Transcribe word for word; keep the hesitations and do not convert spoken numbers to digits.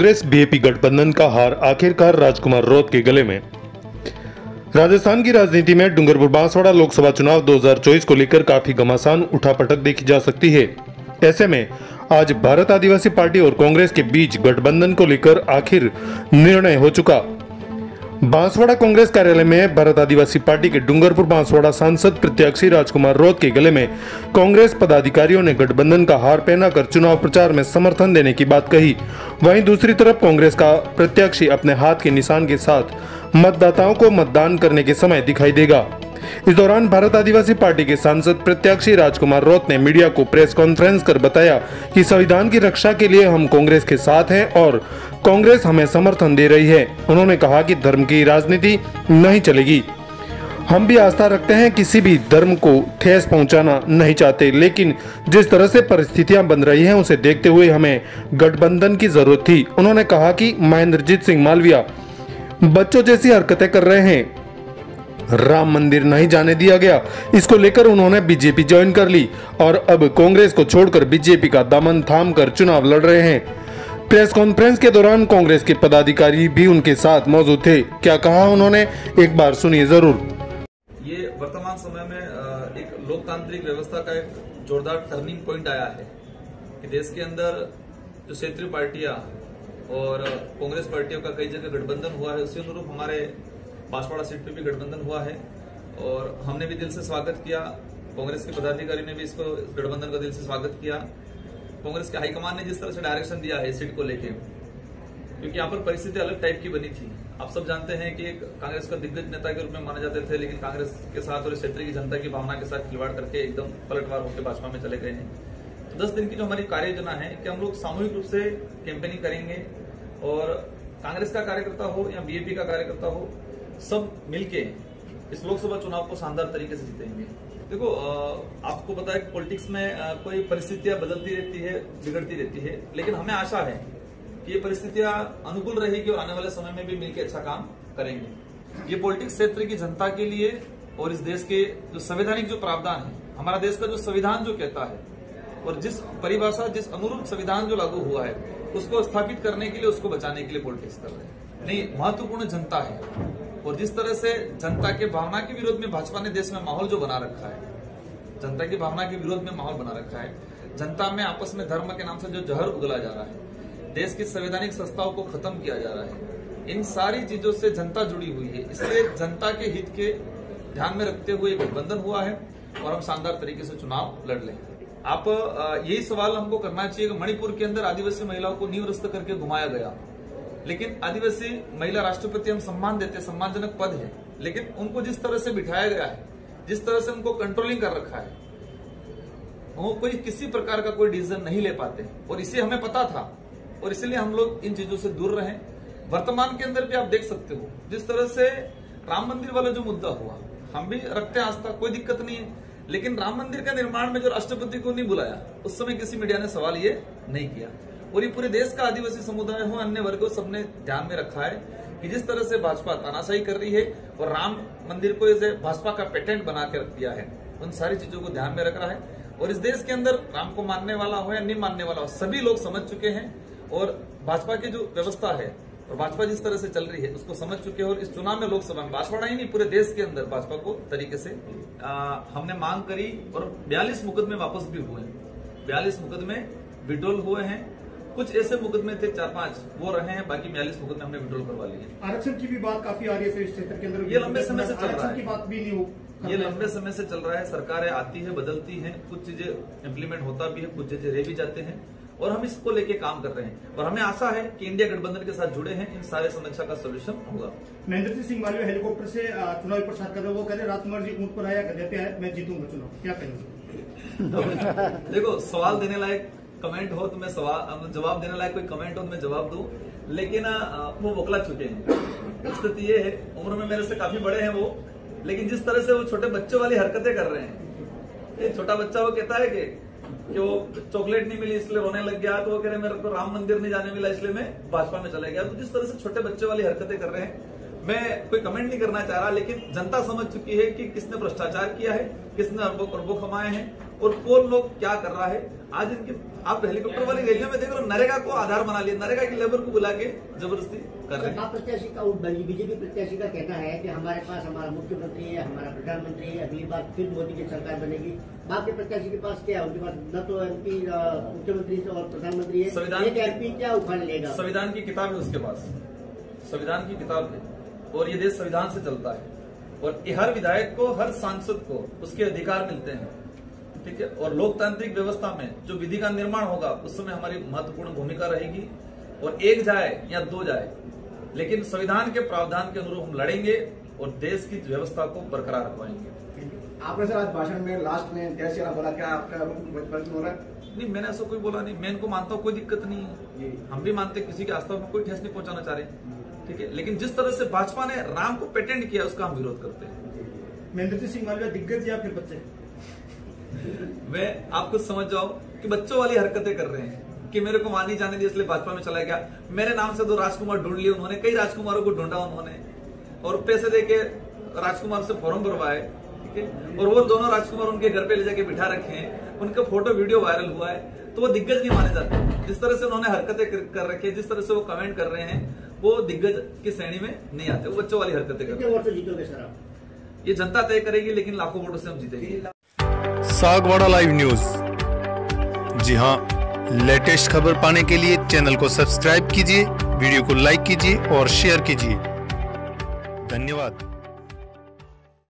Congress BJP गठबंधन का हार आखिरकार राजकुमार रोत के गले में। राजस्थान की राजनीति में डूंगरपुर बांसवाड़ा लोकसभा चुनाव दो हज़ार चौबीस को लेकर काफी घमासान उठापटक देखी जा सकती है। ऐसे में आज भारत आदिवासी पार्टी और कांग्रेस के बीच गठबंधन को लेकर आखिर निर्णय हो चुका। बांसवाड़ा कांग्रेस कार्यालय में भारत आदिवासी पार्टी के डूंगरपुर बांसवाड़ा सांसद प्रत्याशी राजकुमार रोत के गले में कांग्रेस पदाधिकारियों ने गठबंधन का हार पहनाकर चुनाव प्रचार में समर्थन देने की बात कही। वहीं दूसरी तरफ कांग्रेस का प्रत्याशी अपने हाथ के निशान के साथ मतदाताओं को मतदान करने के समय दिखाई देगा। इस दौरान भारत आदिवासी पार्टी के सांसद प्रत्याशी राजकुमार रोत ने मीडिया को प्रेस कॉन्फ्रेंस कर बताया कि संविधान की रक्षा के लिए हम कांग्रेस के साथ हैं और कांग्रेस हमें समर्थन दे रही है। उन्होंने कहा कि धर्म की राजनीति नहीं चलेगी। हम भी आस्था रखते हैं, किसी भी धर्म को ठेस पहुंचाना नहीं चाहते, लेकिन जिस तरह से परिस्थितियां बन रही हैं उसे देखते हुए हमें गठबंधन की जरूरत थी। उन्होंने कहा कि महेंद्रजीत सिंह मालविया बच्चों जैसी हरकतें कर रहे हैं, राम मंदिर नहीं जाने दिया गया, इसको लेकर उन्होंने बीजेपी ज्वाइन कर ली और अब कांग्रेस को छोड़कर बीजेपी का दामन थाम कर चुनाव लड़ रहे हैं। प्रेस कॉन्फ्रेंस के दौरान कांग्रेस के पदाधिकारी भी उनके साथ मौजूद थे। क्या कहा उन्होंने, एक बार सुनिए जरूर। ये वर्तमान समय में एक लोकतांत्रिक व्यवस्था का एक जोरदार टर्निंग पॉइंट आया है कि देश के अंदर जो क्षेत्रीय पार्टियां और कांग्रेस पार्टियों का कई जगह गठबंधन हुआ है, उसी अनुरूप हमारे बांसवाड़ा सीट पे भी गठबंधन हुआ है और हमने भी दिल से स्वागत किया। कांग्रेस के पदाधिकारी ने भी इसको गठबंधन का दिल से स्वागत किया। कांग्रेस के हाईकमान ने जिस तरह से डायरेक्शन दिया है सीट को लेके, क्योंकि यहाँ पर परिस्थिति अलग टाइप की बनी थी। आप सब जानते हैं कि एक कांग्रेस का दिग्गज नेता के रूप में माने जाते थे, लेकिन कांग्रेस के साथ और क्षेत्र की जनता की भावना के साथ खिलवाड़ करके एकदम पलटवार होकर भाजपा में चले गए हैं। तो दस दिन की जो हमारी कार्य योजना है कि हम लोग सामूहिक रूप से कैंपेनिंग करेंगे और कांग्रेस का कार्यकर्ता हो या बीजेपी का कार्यकर्ता हो, सब मिलके इस लोकसभा चुनाव को शानदार तरीके से जीतेंगे। देखो, आपको पता है कि पॉलिटिक्स में कोई परिस्थितियां बदलती रहती है, बिगड़ती रहती है, लेकिन हमें आशा है कि ये परिस्थितियां अनुकूल रहेगी और आने वाले समय में भी मिलकर अच्छा काम करेंगे। ये पॉलिटिक्स क्षेत्र की जनता के लिए और इस देश के जो संवैधानिक जो प्रावधान है, हमारा देश का जो संविधान जो कहता है और जिस परिभाषा, जिस अनुरूप संविधान जो लागू हुआ है, उसको स्थापित करने के लिए, उसको बचाने के लिए पॉलिटिक्स कर रहे हैं। नहीं, महत्वपूर्ण जनता है और जिस तरह से जनता के भावना के विरोध में भाजपा ने देश में माहौल जो बना रखा है, जनता की भावना के विरोध में माहौल बना रखा है, जनता में आपस में धर्म के नाम से जो जहर उगला जा रहा है, देश की संवैधानिक संस्थाओं को खत्म किया जा रहा है, इन सारी चीजों से जनता जुड़ी हुई है। इसलिए जनता के हित के ध्यान में रखते हुए गठबंधन हुआ है और हम शानदार तरीके से चुनाव लड़ लें। आप यही सवाल हमको करना चाहिए कि मणिपुर के अंदर आदिवासी महिलाओं को नींवरस्त करके घुमाया गया, लेकिन आदिवासी महिला राष्ट्रपति हम सम्मान देते, सम्मानजनक पद है, लेकिन उनको जिस तरह से बिठाया गया है, जिस तरह से उनको कंट्रोलिंग कर रखा है, वो कोई किसी प्रकार का कोई डिसीजन नहीं ले पाते और इसे हमें पता था और इसलिए हम लोग इन चीजों से दूर रहे। वर्तमान के अंदर भी आप देख सकते हो जिस तरह से राम मंदिर वाला जो मुद्दा हुआ, हम भी रखते हैं आस्था, कोई दिक्कत नहीं है, लेकिन राम मंदिर का निर्माण में जो राष्ट्रपति को नहीं बुलाया, उस समय किसी मीडिया ने सवाल ये नहीं किया और ये पूरे देश का आदिवासी समुदाय हो, अन्य वर्गों, सबने ध्यान में रखा है कि जिस तरह से भाजपा तानाशाही कर रही है और राम मंदिर को इसे भाजपा का पेटेंट बना के रख दिया है, उन सारी चीजों को ध्यान में रख रहा है और इस देश के अंदर राम को मानने वाला हो या नहीं मानने वाला हो, सभी लोग समझ चुके हैं और भाजपा की जो व्यवस्था है और भाजपा जिस तरह से चल रही है उसको समझ चुके हैं और इस चुनाव में लोकसभा में बांसवाड़ा ही नहीं पूरे देश के अंदर भाजपा को तरीके से आ, हमने मांग करी और बयालीस मुकदमे वापस भी हुए, बयालीस मुकदमे विड्रॉल हुए हैं। कुछ ऐसे मुकदमे थे चार पांच, वो रहे हैं, बाकी बयालीस मुकदमे हमने विड्रॉल करवा लिए। आरक्षण की भी बात काफी आ रही है इस क्षेत्र के अंदर, ये लंबे समय से चल रहा है, की बात भी नहीं हो, ये लंबे समय से चल रहा है। सरकारें आती है, बदलती हैं, कुछ चीजें इम्प्लीमेंट होता भी है, कुछ चीजें रह भी जाते हैं और हम इसको लेके काम कर रहे हैं और हमें आशा है कि इंडिया गठबंधन के साथ जुड़े हैं, इन सारे समस्या का सोल्यूशन होगा। महेंद्रजीत सिंह मालविया हेलीकॉप्टर से चुनावी प्रचार कर रहे, वो कह रहे राजकुमार जी ऊंट पर आया, गधे पे आया, मैं जीतूंगा चुनाव, क्या कहेंगे? देखो, सवाल देने लायक कमेंट हो तो मैं सवाल, जवाब देने लायक कोई कमेंट हो तो मैं जवाब दूं, लेकिन वो बौखला चुके हैं। स्थिति ये है, उम्र में मेरे से काफी बड़े हैं वो, लेकिन जिस तरह से वो छोटे बच्चों वाली हरकतें कर रहे हैं, एक छोटा बच्चा वो कहता है कि कि वो चॉकलेट नहीं मिली इसलिए रोने लग गया, तो वो कह रहे मेरे को राम मंदिर नहीं जाने मिला इसलिए मैं भाजपा में चला गया। तो जिस तरह से छोटे बच्चे वाली हरकतें कर रहे हैं, मैं कोई कमेंट नहीं करना चाह रहा, लेकिन जनता समझ चुकी है कि किसने भ्रष्टाचार किया है, किसने अरबों करोड़ों कमाए हैं और कौन लोग क्या कर रहा है। आज इनके आप हेलीकॉप्टर वाली रैलियों में देख रहे हो, नरेगा को आधार बना लिया, नरेगा की लेबर को बुला के जबरदस्ती कर रहे हैं। प्रत्याशी का बीजेपी प्रत्याशी का कहना है कि हमारे पास हमारा मुख्यमंत्री है, हमारा प्रधानमंत्री है, अगली बार फिर मोदी की सरकार बनेगी। बाकी प्रत्याशी के पास क्या है? उनके पास न तो एमपी मुख्यमंत्री और प्रधानमंत्री है, संविधान एक एमपी क्या उखाड़ लेगा? संविधान की किताब है उसके पास, संविधान की किताब है और ये देश संविधान से चलता है और हर विधायक को, हर सांसद को उसके अधिकार मिलते हैं, ठीक है। और लोकतांत्रिक व्यवस्था में जो विधि का निर्माण होगा उस समय हमारी महत्वपूर्ण भूमिका रहेगी और एक जाए या दो जाए, लेकिन संविधान के प्रावधान के अनुरूप हम लड़ेंगे और देश की व्यवस्था को बरकरार रखवाएंगे। आपने सर आज भाषण में लास्ट में जय श्री राम बोला, क्या आपका रुख हो रहा है? नहीं, मैंने ऐसा कोई बोला नहीं, मैं इनको मानता हूँ, कोई दिक्कत नहीं है, हम भी मानते किसी की आस्था में कोई ठेस नहीं पहुंचाना चाह रहे, ठीक है। लेकिन जिस तरह से भाजपा ने राम को पेटेंट किया उसका हम विरोध करते हैं। महेंद्र सिंह मालवीय दिग्गज या फिर बच्चे? मैं आप कुछ समझ जाओ कि बच्चों वाली हरकतें कर रहे हैं कि मेरे को वहां नहीं जाने दिया इसलिए भाजपा में चला गया। मेरे नाम से दो राजकुमार ढूंढ लिए उन्होंने, कई राजकुमारों को ढूंढा उन्होंने और पैसे देके राजकुमार से फॉर्म भरवाए, ठीक है। और वो दोनों राजकुमार उनके घर पे ले जाके बिठा रखे हैं, उनका फोटो वीडियो वायरल हुआ है, तो वो दिग्गज नहीं माने जाते। जिस तरह से उन्होंने हरकतें कर रखी है, जिस तरह से वो कमेंट कर रहे हैं, वो दिग्गज की श्रेणी में नहीं आते, वो बच्चों वाली हरकतें कर रहे हैं। जीतोगे सर आप? ये जनता तय करेगी, लेकिन लाखों वोटों से हम जीतेंगे। सागवाड़ा लाइव न्यूज, जी हां, लेटेस्ट खबर पाने के लिए चैनल को सब्सक्राइब कीजिए, वीडियो को लाइक कीजिए और शेयर कीजिए। धन्यवाद।